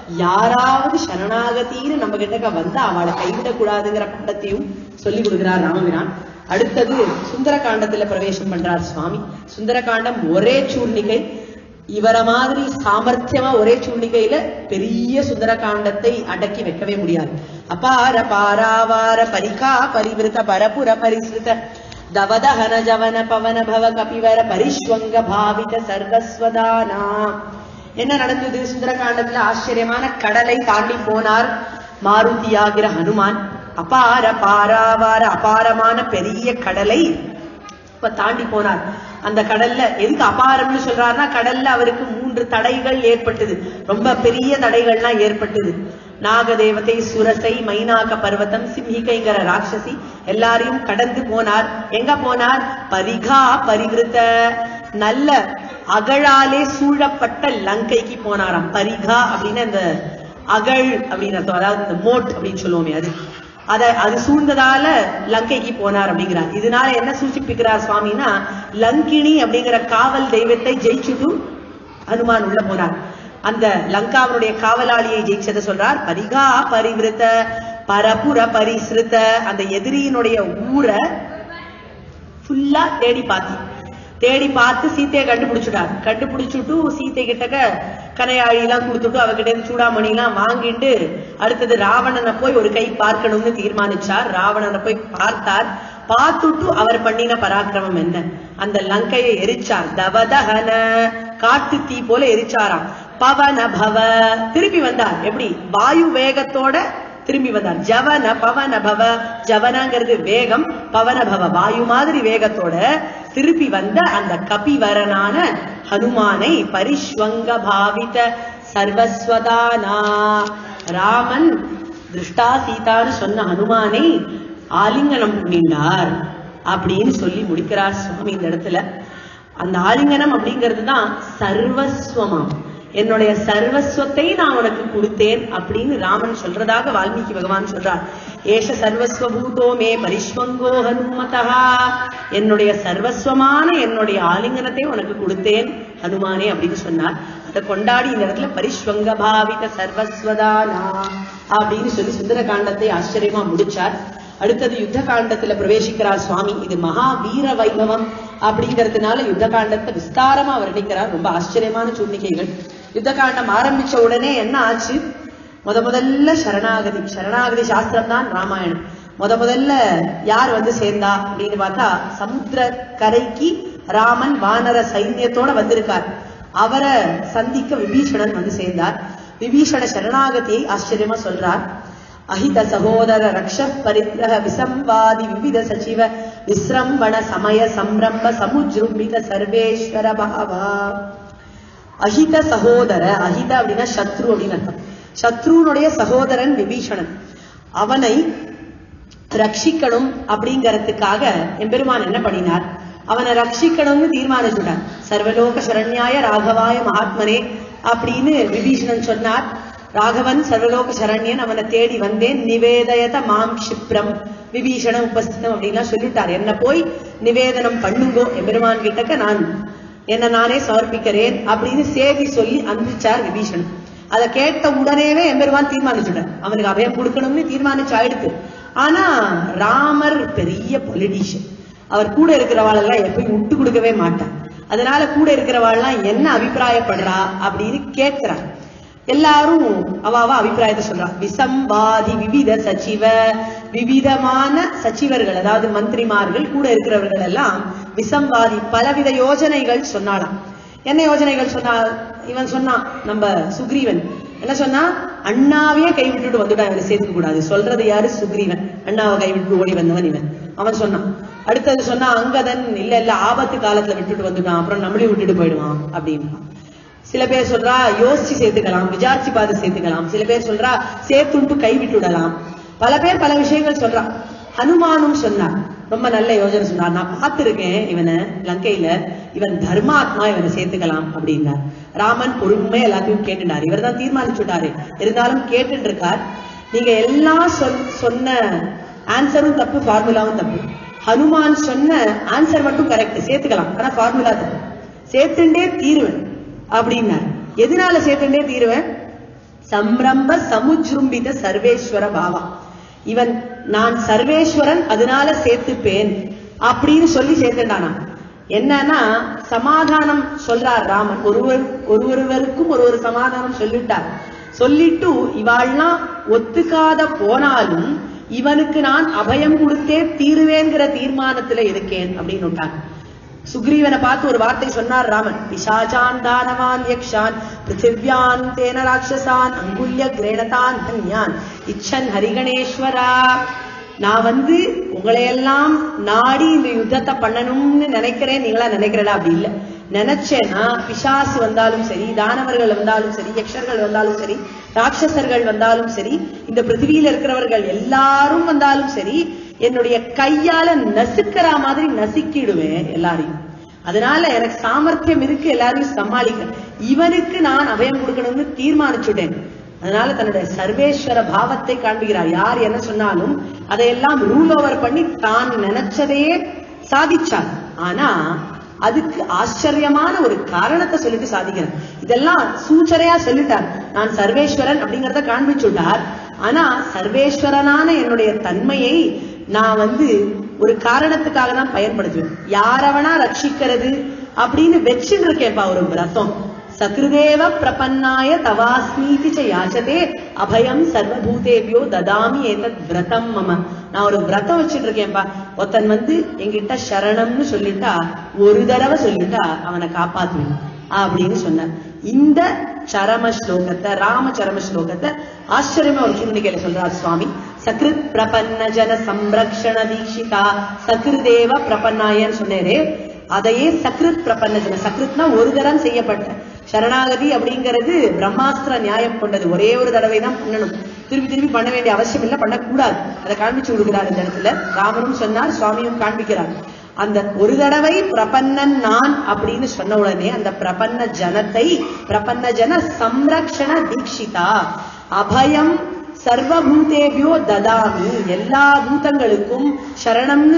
யாராவது சரணாகத்தின்னு நம்ம கிட்ட வந்தா அவளை கைவிடக்கூடாதுங்கிற பாடத்தையும் சொல்லி கொடுக்கிறார் ராமபிரான். அடுத்தது சுந்தரகாண்டத்துல பிரவேசம் பண்றார் சுவாமி. சுந்தரகாண்டம் ஒரே சூர்ணிகை. இவர மாதிரி சாமர்த்தியமா ஒரே சூழ்நிலையில பெரிய சுந்தரகாண்டத்தை அடக்கி வைக்கவே முடியாது. அபார பாராவார பரிகா பரிவிருத்த பரபுர பரிசுத்த தவதஹன ஜவன பவன பவ கபிவர பரிஷ்வங்க பாவித சர்வஸ்வதானா. என்ன நடந்தது சுந்தரகாண்டத்துல? ஆச்சரியமான கடலை தாண்டி போனார் மாருதியாகிற ஹனுமான். அபார பாராவார அபாரமான பெரிய கடலை தாண்டி போனார். அந்த கடல்ல எதுக்கு அபாரம்னு சொல்றாருன்னா, கடல்ல அவருக்கு 3 தடைகள் ஏற்பட்டது. ரொம்ப பெரிய தடைகள்லாம் ஏற்பட்டது. நாகதேவதை, சுரசை, மைனாக பர்வதம், சிம்ஹிகைங்கிற ராட்சசி எல்லாரையும் கடந்து போனார். எங்க போனார்? பரிகா பரிவிருத்த நல்ல அகழாலே சூழப்பட்ட லங்கைக்கு போனாராம். பரிகா அப்படின்னா இந்த அகழ் அப்படின்னு அர்த்தம். அதாவது இந்த மோட் அப்படின்னு சொல்லுவோமே அது சூழ்ந்ததால லங்கைக்கு போனார் அப்படிங்கிறார். இதனால என்ன சூச்சிப்பிக்கிறார் சுவாமின்னா, லங்கினி அப்படிங்கிற காவல் தெய்வத்தை ஜெயிச்சுட்டு ஹனுமான் உள்ள போனார். அந்த லங்காவனுடைய காவலாளியை ஜெயிச்சதை சொல்றார். பரிகா பரிவிருத்த பரபுர பரிசிருத்த அந்த எதிரியினுடைய ஊரை ஃபுல்லா தேடி பார்த்து சீத்தையை கண்டுபிடிச்சுட்டார். கண்டுபிடிச்சுட்டு சீத்தை கிட்டக்க கனையாழி எல்லாம் கொடுத்துட்டு அவகிட்ட இருந்து சூடாமணி எல்லாம் வாங்கிட்டு அடுத்தது ராவணனை போய் ஒரு கை பார்க்கணும்னு தீர்மானிச்சார். ராவணனை போய் பார்த்தார். பார்த்துட்டு அவர் பண்ணின பராக்கிரமம் என்ன? அந்த லங்கையை எரிச்சார். தவதஹன காட்டு தீ போல எரிச்சாராம். பவன பவ திரும்பி வந்தார். எப்படி? வாயு வேகத்தோட திரும்பி வந்தார். ஜவன பவன பவ, ஜவனங்கிறது வேகம், பவன பவ வாயு மாதிரி வேகத்தோட திருப்பி வந்த அந்த கபிவரனான ஹனுமானை பரிஷ்வங்க பாவித சர்வஸ்வதானா. ராமன் திருஷ்டா சீதான்னு சொன்ன ஹனுமானை ஆலிங்கனம் பண்ணினார் அப்படின்னு சொல்லி முடிக்கிறார் சுவாமி இந்த இடத்துல. அந்த ஆலிங்கனம் அப்படிங்கிறது தான் சர்வஸ்வமாம். என்னுடைய சர்வஸ்வத்தை நான் உனக்கு கொடுத்தேன் அப்படின்னு ராமன் சொல்றதாக வால்மீகி பகவான் சொல்றார். ஏஷ சர்வஸ்வபூதோ மே பரிஷ்வங்கோ ஹனுமதா. என்னுடைய சர்வஸ்வமான என்னுடைய ஆலிங்கனத்தை உனக்கு கொடுத்தேன் ஹனுமானே அப்படின்னு சொன்னார். அதை கொண்டாடி இந்த இடத்துல பரிஷ்வங்க பாவித சர்வஸ்வதானா அப்படின்னு சொல்லி சுந்தரகாண்டத்தை ஆச்சரியமா முடிச்சார். அடுத்தது யுத்த காண்டத்துல பிரவேசிக்கிறார் சுவாமி. இது மகா வீர வைபவம் அப்படிங்கிறதுனால யுத்த காண்டத்தை விஸ்தாரமா வர்ணிக்கிறார். ரொம்ப ஆச்சரியமான சூழ்நிலைகள். யுத்த காண்டம் ஆரம்பிச்ச உடனே என்ன ஆச்சு? முதல்ல சரணாகதி சாஸ்திரம் தான் ராமாயணம். முதல்ல யார் சேர்ந்தா அப்படின்னு பார்த்தா, சமுத்திர கரைக்கு ராமன் வானர சைன்யத்தோட வந்திருக்கார். அவரை சந்திக்க விபீஷணன் சேர்ந்தார். விபீஷண சரணாகதியை ஆச்சரியமா சொல்றார். அஹித சகோதர ரக்ஷ பரித்ரஹ விசம்வாதி விவித சச்சிவ விஸ்ரம்பண சமய சம்ரம்ப சமுஜ்ரும்பித சர்வேஸ்வர பாவா. அஹித சகோதர, அஹித அப்படின்னா சத்ரு அப்படின்னு அர்த்தம். சத்ருனுடைய சகோதரன் விபீஷணன். அவனை ரட்சிக்கணும் அப்படிங்கறதுக்காக எம்பெருமான் என்ன பண்ணினார், அவனை ரட்சிக்கணும்னு தீர்மானிச்சுட்டார். சர்வலோக சரண்யாய ராகவாய மகாத்மனே அப்படின்னு விபீஷணன் சொன்னார். ராகவன் சர்வலோக சரண்யன், அவனை தேடி வந்தேன். நிவேதயத மாம் க்ஷிப்ரம் விபீஷண உபஸ்திதம் அப்படின்லாம் சொல்லிட்டார். என்ன போய் நிவேதனம் பண்ணுங்கோ எம்பெருமான் கிட்டக்க, நான் என்ன நானே சமர்ப்பிக்கிறேன் அப்படின்னு சேதி சொல்லி அனுப்பிச்சார் விபீஷணன். அதை கேட்ட உடனேவே எம்பெருமான் தீர்மானிச்சுட்டார், அவனுக்கு அபயம் கொடுக்கணும்னு தீர்மானிச்சு ஆயிடுத்து. ஆனா ராமர் பெரிய பொலிட்டீஷியன், அவர் கூட இருக்கிறவாளெல்லாம் எப்பயும் விட்டு கொடுக்கவே மாட்டார். அதனால கூட இருக்கிறவாள்லாம் என்ன அபிப்பிராயப்படுறா அப்படின்னு கேட்கிறார். எல்லாரும் அவாவா அபிப்பிராயத்தை சொல்றா. விசம்வாதி விவித சச்சிவ, விவிதமான சச்சிவர்கள் அதாவது மந்திரிமார்கள் கூட இருக்கிறவர்கள் எல்லாம் விசம்வாதி பலவித யோஜனைகள் சொன்னாலாம். என்ன யோஜனைகள் சொன்னா, இவன் சொன்னான் நம்ம சுக்ரீவன் என்ன சொன்னா, அண்ணாவையே கைவிட்டுட்டு வந்துட்டான், இவனை சேர்த்துக்க கூடாது. சொல்றது யாரு? சுக்ரீவன். அண்ணாவை கைவிட்டு ஓடி வந்தவன் இவன், அவன் சொன்னான். அடுத்தது சொன்னா அங்கதன் இல்ல இல்ல ஆபத்து காலத்துல விட்டுட்டு வந்துட்டான், அப்புறம் நம்மளையும் விட்டுட்டு போயிடுவான் அப்படின்னா. சில பேர் சொல்றா யோசிச்சு சேர்த்துக்கலாம், விசாரிச்சு பார்த்து சேர்த்துக்கலாம். சில பேர் சொல்றா சேர்த்துட்டு கை விட்டுடலாம். பல பேர் பல விஷயங்கள் சொல்றா. ஹனுமானும் சொன்னார், ரொம்ப நல்ல யோஜனை சொன்னார். நான் பார்த்திருக்கேன் இவனை லங்கையில, இவன் தர்மாத்மா, இவனை சேர்த்துக்கலாம் அப்படின்னார். ராமன் பொறுமையா எல்லாத்தையும் கேட்டுட்டார். இவர் தான் தீர்மானிச்சுட்டாரு, இருந்தாலும் கேட்டு இருக்கார். நீங்க எல்லாம் சொன்ன ஆன்சரும் தப்பு, ஃபார்முலாவும் தப்பு. ஹனுமான் சொன்ன ஆன்சர் மட்டும் கரெக்ட், சேர்த்துக்கலாம். ஆனா ஃபார்முலா தப்பு. சேர்த்துண்டே தீருவேன் அப்படின்னார். எதனால சேர்த்துண்டே தீருவேன்? சம்ரம்ப சமுஜ்ரும்பித சர்வேஸ்வர பாவா. இவன் நான் சர்வேஸ்வரன் அதனால சேர்த்துப்பேன் அப்படின்னு சொல்லி சேர்த்துட்டானா. என்னன்னா சமாதானம் சொல்றார் ராமன். ஒருவருக்கும் ஒரு சமாதானம் சொல்லிட்டார். சொல்லிட்டு இவாள்லாம் ஒத்துக்காத போனாலும் இவனுக்கு நான் அபயம் கொடுத்தே தீருவேங்கிற தீர்மானத்துல இருக்கேன் அப்படின்னு விட்டான். சுக்ரீவனை பார்த்து ஒரு வார்த்தை சொன்னார் ராமன். பிசாச்சான் தானவான் யக்ஷான் பிருத்திவ்யான் தேன ராட்சசான் அங்குல்ய கிரேணதான் தன்யான் இச்சன் ஹரிகணேஸ்வரா. நான் உங்களையெல்லாம் நாடி இந்த யுத்தத்தை பண்ணணும்னு நினைக்கிறேன், நீங்களா நினைக்கிறடா? அப்படி இல்லை. நினைச்சேன்னா பிசாசு வந்தாலும் சரி, தானவர்கள் வந்தாலும் சரி, யக்ஷர்கள் வந்தாலும் சரி, ராட்சசர்கள் வந்தாலும் சரி, இந்த பிருத்திவியில இருக்கிறவர்கள் எல்லாரும் வந்தாலும் சரி, என்னுடைய கையால நசுக்கிற மாதிரி நசுக்கிடுவேன் எல்லாரையும். அதனால எனக்கு சாமர்த்தியம் இருக்கு எல்லாரையும் சமாளிக்க. இவனுக்கு நான் அபயம் கொடுக்கணும்னு தீர்மானிச்சுட்டேன். அதனால தன்னுடைய சர்வேஸ்வர பாவத்தை காண்பிக்கிறார். யார் என்ன சொன்னாலும் அதையெல்லாம் ரூல் ஓவர் பண்ணி தான் நினைச்சதையே சாதிச்சார். ஆனா அதுக்கு ஆச்சரியமான ஒரு காரணத்தை சொல்லிட்டு சாதிக்கிறார். இதெல்லாம் சூச்சரையா சொல்லிட்டார். நான் சர்வேஸ்வரன் அப்படிங்கறத காண்பிச்சுட்டார். ஆனா சர்வேஸ்வரனான என்னுடைய தன்மையை நான் ஒரு காரணத்துக்காக தான் பயன்படுத்துவேன். யாரவனா ரட்சிக்கிறது அப்படின்னு வச்சுட்டு இருக்கேன்ப்பா ஒரு விரதம். சக்ருதேவ பிரபன்னாய தவாஸ்மீதி ச யாச்சதே அபயம் சர்வபூதேபியோ ததாமி ஏதத் விரதம் மம. நான் ஒரு விரதம் வச்சுட்டு இருக்கேன்ப்பா. ஒருத்தன் என்கிட்ட சரணம்னு சொல்லிட்டா, ஒரு தடவை சொல்லிட்டா அவனை காப்பாத்துவேன் அப்படின்னு சொன்னார். இந்த சரம ஸ்லோகத்தை, ராம சரம ஸ்லோகத்தை ஆச்சரியமா ஒரு சூழ்நிலையில சொல்றார் சுவாமி. சக்ருத் பிரபன்ன ஜன சம்ரக்ஷண தீட்சிதா சக்ருதேவ பிரபன்னாயன்னு சொன்னேரே, அதையே சக்ருத் பிரபன்ன ஜன. சக்ருத்னா ஒரு தரம் செய்யப்பட்ட சரணாகதி அப்படிங்கிறது பிரம்மாஸ்திர நியாயம் கொண்டது. ஒரே ஒரு தடவை தான் பண்ணணும், திருப்பி திருப்பி பண்ண வேண்டிய அவசியம் இல்லை, பண்ணக்கூடாது. அதை காண்பிச்சு கொடுக்கிறார் இந்த இடத்துல. ராமனும் சொன்னார், சுவாமியும் காண்பிக்கிறார். அந்த ஒரு தடவை பிரபன்னன் நான் அப்படின்னு சொன்ன உடனே அந்த பிரபன்ன ஜனத்தை, பிரபன்ன ஜன சம்ரக்ஷண தீட்சிதா அபயம் சர்வபூதேபியோ ததாமி. எல்லா பூதங்களுக்கும் சரணம்னு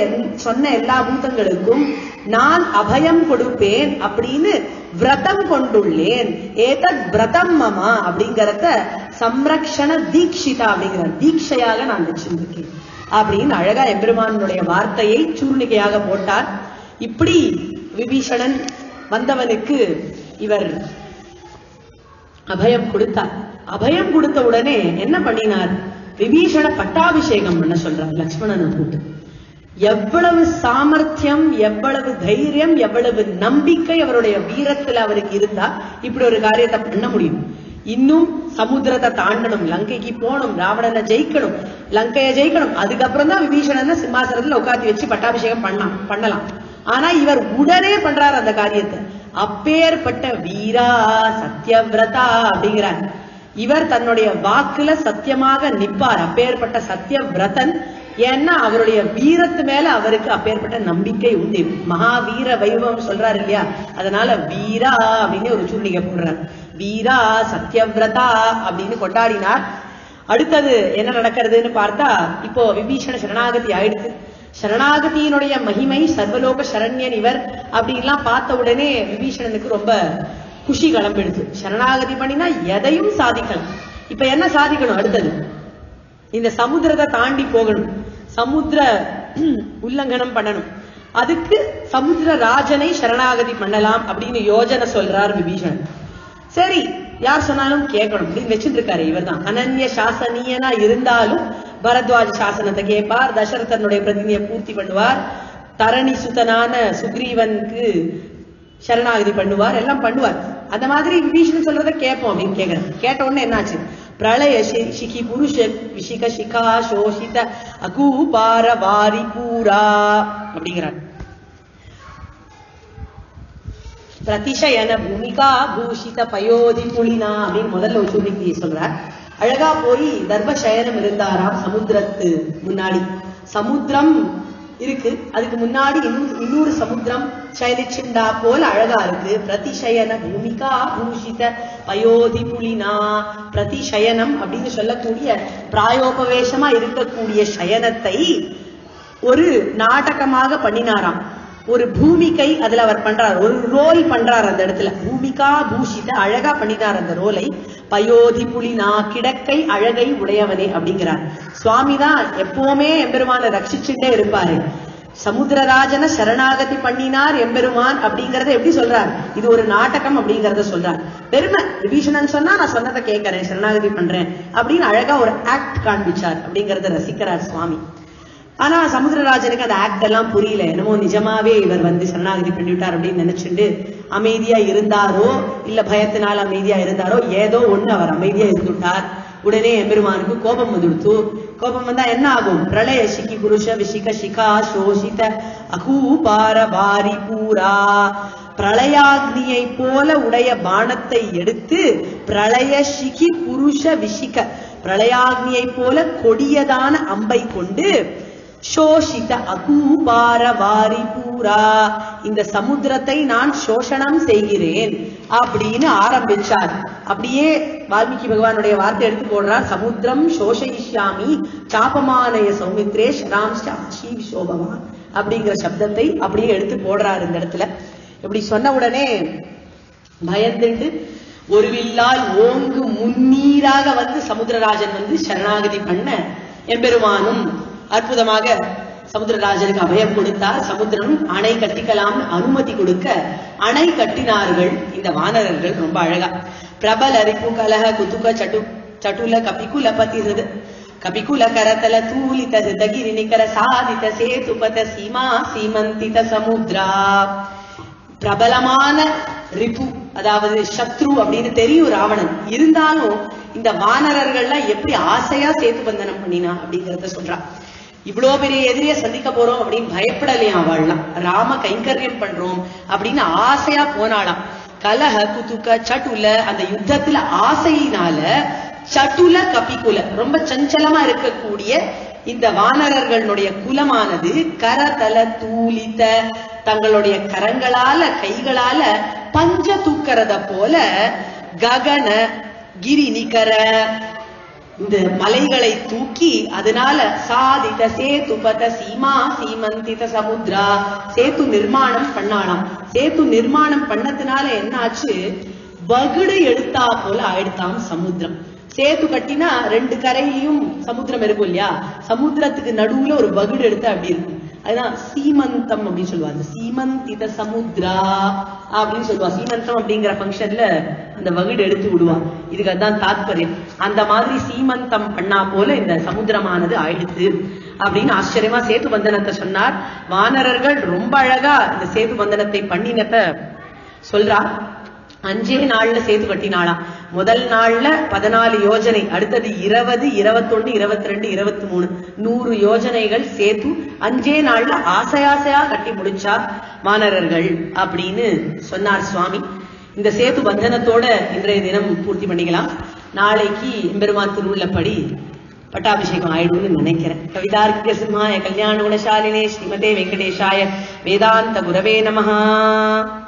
சொன்ன எல்லா பூதங்களுக்கும் நான் அபயம் கொடுப்பேன் அப்படின்னு விரதம் கொண்டுள்ளேன். ஏதத் விரதம் மமா அப்படிங்கறத சம்ரக்ஷண தீட்சிதா அப்படிங்கிற தீட்சையாக நான் வச்சிருக்கேன் அப்படின்னு அழகா எம்பெருமானுடைய வார்த்தையை சூர்ணிகையாக போட்டார். இப்படி விபீஷணன் வந்தவனுக்கு இவர் அபயம் கொடுத்தார். அபயம் கொடுத்த உடனே என்ன பண்ணினார்? விபீஷண பட்டாபிஷேகம் பண்ண சொல்றார் லக்ஷ்மணனை கூட்டு. எவ்வளவு சாமர்த்தியம், எவ்வளவு தைரியம், எவ்வளவு நம்பிக்கை அவருடைய வீரத்துல அவருக்கு இருந்தா இப்படி ஒரு காரியத்தை பண்ண முடியும். இன்னும் சமுத்திரத்தை தாண்டணும், லங்கைக்கு போகணும், ராவணனை ஜெயிக்கணும், லங்கையை ஜெயிக்கணும். அதுக்கப்புறம் தான் விபீஷணனை சிம்மாசனத்துல உட்காந்து வச்சு பட்டாபிஷேகம் பண்ணலாம். ஆனா இவர் உடனே பண்றாரு அந்த காரியத்தை. அப்பேற்பட்ட வீரா சத்யவிரதா அப்படிங்கிறார். இவர் தன்னுடைய வாக்குல சத்தியமாக நிற்பார். அப்பேற்பட்ட சத்யவிரதன் ஏன்னா அவருடைய வீரத்து மேல அவருக்கு அப்பேற்பட்ட நம்பிக்கை உண்டு. மகாவீர வைபவம் சொல்றாரு இல்லையா, அதனால வீரா அப்படின்னு ஒரு சூழ்நிலை போடுறார். வீரா சத்யவிரதா அப்படின்னு கொண்டாடினார். அடுத்தது என்ன நடக்கிறதுன்னு பார்த்தா, இப்போ விபீஷண சரணாகதி ஆயிடுச்சு. சரணாகதியினுடைய மகிமை, சர்வலோக சரண்யன் இவர் அப்படின்லாம் பார்த்த உடனே விபீஷணனுக்கு ரொம்ப குஷி கிளம்பிடுச்சு. சரணாகதி பண்ணினா எதையும் சாதிக்கலாம். இப்ப என்ன சாதிக்கணும்? அடுத்தது இந்த சமுத்திரத்தை தாண்டி போகணும், சமுத்திர உல்லங்கனம் பண்ணணும். அதுக்கு சமுத்திர ராஜனை சரணாகதி பண்ணலாம் அப்படின்னு யோஜனை சொல்றார் விபீஷணன். சரி, யார் சொன்னாலும் கேட்கணும் அப்படின்னு வச்சுட்டு இருக்காரு. இவர் தான் அனன்ய சாசனியனா இருந்தாலும் பரத்வாஜ சாசனத்தை கேட்பார், தசரதனுடைய பிரதிநிதியை பூர்த்தி பண்ணுவார், தரணி சுதனான சுக்ரீவனுக்கு சரணாகதி பண்ணுவார், எல்லாம் பண்ணுவார். அந்த மாதிரி விபீஷணன் சொல்றதை கேட்போம் அப்படின்னு கேட்கிறேன். கேட்ட உடனே என்னாச்சு? பிரளய சிகி புருஷ விஷிக சிகா சோஷித அகூபார வாரி பூரா அப்படிங்கிறார். பிரதிஷயன பூமிகா பூஷித பயோதி புலினா அப்படின்னு முதல்ல ஒரு சூழ்நிலை சொல்றார். அழகா போய் தர்மசயனம் இருந்தாராம் சமுத்திரத்து முன்னாடி. சமுத்திரம் இருக்கு, அதுக்கு முன்னாடி இன்னொரு சமுத்திரம் சயனிச்சுண்டா போல அழகா இருக்கு. பிரதிஷயன பூமிகா பூஷித பயோதி புலினா. பிரதிஷயனம் அப்படின்னு சொல்லக்கூடிய பிராயோபவேஷமா இருக்கக்கூடிய சயனத்தை ஒரு நாடகமாக பண்ணினாராம். ஒரு பூமிகை அதுல அவர் பண்றார், ஒரு ரோல் பண்றார் அந்த இடத்துல. பூமிகா பூஷித அழகா பண்ணினார் அந்த ரோலை. பயோதி புலினா கிடக்கை அழகை உடையவனே அப்படிங்கிறார். சுவாமிதான் எப்பவுமே எம்பெருமான ரட்சிச்சுட்டே இருப்பாரு. சமுத்திரராஜன சரணாகதி பண்ணினார் எம்பெருமான் அப்படிங்கறத எப்படி சொல்றார்? இது ஒரு நாடகம் அப்படிங்கறத சொல்றார். பெருமை விபீஷணன் சொன்னா நான் சொன்னதை கேட்கறேன், சரணாகதி பண்றேன் அப்படின்னு அழகா ஒரு ஆக்ட் காண்பிச்சார் அப்படிங்கறத ரசிக்கிறார் சுவாமி. ஆனா சமுத்திரராஜனுக்கு அந்த ஆக்ட் எல்லாம் புரியல. என்னமோ நிஜமாவே இவர் சரணாகதி பண்ணிவிட்டார் அப்படின்னு நினைச்சுட்டு அமைதியா இருந்தாரோ இல்ல பயத்தினால் அமைதியா இருந்தாரோ, ஏதோ ஒண்ணு அவர் அமைதியா இருந்துட்டார். உடனே எம்பெருமானுக்கு கோபம் வந்துடுத்து. கோபம் வந்தா என்ன ஆகும்? பிரளய சிகி புருஷ விஷிக சிகா சோஷித அகூபார வாரி பூரா. பிரளயாக்னியை போல உடைய பானத்தை எடுத்து பிரளய சிகி புருஷ விஷிக பிரளயாக்னியை போல கொடியதான அம்பை கொண்டு சோஷித அகூபார வாரி பூரா இந்த சமுத்திரத்தை நான் சோஷணம் செய்கிறேன் அப்படின்னு ஆரம்பிச்சார். அப்படியே வால்மீகி பகவானுடைய வார்த்தை எடுத்து போடுறார். சமுத்திரம் சோஷயிஷ்யாமி சாபமானய சௌமித்ரே ஷராம் சாட்சி விசோபவான் அப்படிங்கிற சப்தத்தை அப்படியே எடுத்து போடுறார் இந்த இடத்துல. இப்படி சொன்ன உடனே பயந்துட்டு ஒரு வில்லால் ஓங்கு முன்னீராக சமுத்திரராஜன் சரணாகதி பண்ண எம்பெருமானும் அற்புதமாக சமுத்திரராஜனுக்கு அபயம் கொடுத்தார். சமுத்திரம் அணை கட்டிக்கலாம்னு அனுமதி கொடுக்க அணை கட்டினார்கள் இந்த வானரர்கள். ரொம்ப அழகா பிரபல ரிப்பு கலக குதுக சட்டுல கபிகுல பதிருது கபிகுல கரதல தூலித ஹிருதகிரி நிகர சாதித சேதுபத சீமா சீமந்தித சமுத்ரா. பிரபலமான ரிப்பு, அதாவது சத்ரு அப்படின்னு தெரியும் ராவணன். இருந்தாலும் இந்த வானரர்கள்லாம் எப்படி ஆசையா சேத்து பந்தனம் பண்ணினா அப்படிங்கறத சொல்றா. இவ்வளவு பெரிய எதிரியை சந்திக்க போறோம் அப்படின்னு பயப்படலையா அவள்லாம். ராம கைங்கரியம் பண்றோம் அப்படின்னு ஆசையா போனாலாம். கலஹ குதுக சட்டுல அந்த யுத்தத்துல ஆசையினால சட்டுல கபிகுல ரொம்ப சஞ்சலமா இருக்கக்கூடிய இந்த வானரர்களுடைய குலமானது கரதல தூலித தங்களுடைய கரங்களால கைகளால பஞ்ச தூக்கறத போல ககன கிரி நிகர இந்த மலைகளை தூக்கி அதனால சாதித சேதுபத சீமா சீமந்தித சமுத்ரா சேத்து நிர்மாணம் பண்ணாலாம். சேத்து நிர்மாணம் பண்ணதுனால என்ன ஆச்சு? வகுடு எடுத்தா போல ஆயிடுத்தாம் சமுத்திரம். சேத்து கட்டினா ரெண்டு கரையிலும் சமுத்திரம் இருக்கும் இல்லையா, சமுத்திரத்துக்கு நடுவுல ஒரு வகுடு எடுத்தா அப்படி இருக்கும். அதுதான் சீமந்தம் அப்படின்னு சொல்லுவாங்க. சீமந்தித சமுத்ரா அப்படின்னு சொல்லுவா. சீமந்தம் அப்படிங்கிற பங்கன்ல அந்த வகுடு எடுத்து விடுவா. இதுக்கு அதுதான் தாத்பரியம். அந்த மாதிரி சீமந்தம் பண்ணா போல இந்த சமுத்திரமானது ஆயிடுத்து அப்படின்னு ஆச்சரியமா சேது பந்தனத்தை சொன்னார். வானரர்கள் ரொம்ப அழகா இந்த சேது பந்தனத்தை பண்ணினத்தை சொல்றா. 5 நாள்ல சேது கட்டினாளாம். முதல் நாள்ல 14 யோஜனை, அடுத்தது 20, 21, 22, 23 100 யோஜனைகள் சேது 5 நாள்ல ஆசையாசையா கட்டி முடிச்சா வானரர்கள் அப்படின்னு சொன்னார் சுவாமி. இந்த சேது பந்தனத்தோட இன்றைய தினம் பூர்த்தி பண்ணிக்கலாம். நாளைக்கு எம்பெருமான் திருவுள்ளப்படி பட்டாபிஷேகம் ஆயிடும்னு நினைக்கிறேன். கவிதார்க்கிக சிம்ஹாய கல்யாண குணசாலினே ஸ்ரீமதே வெங்கடேஷாய வேதாந்த குரவே நமஹ.